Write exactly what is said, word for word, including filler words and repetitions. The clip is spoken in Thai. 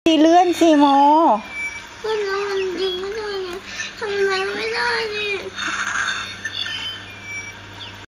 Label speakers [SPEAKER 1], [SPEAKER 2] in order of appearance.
[SPEAKER 1] เลื่อนสิโม
[SPEAKER 2] ก็น้องมันยิงไม่ได้เนี่ยทำไมไม่ได้เนี่ย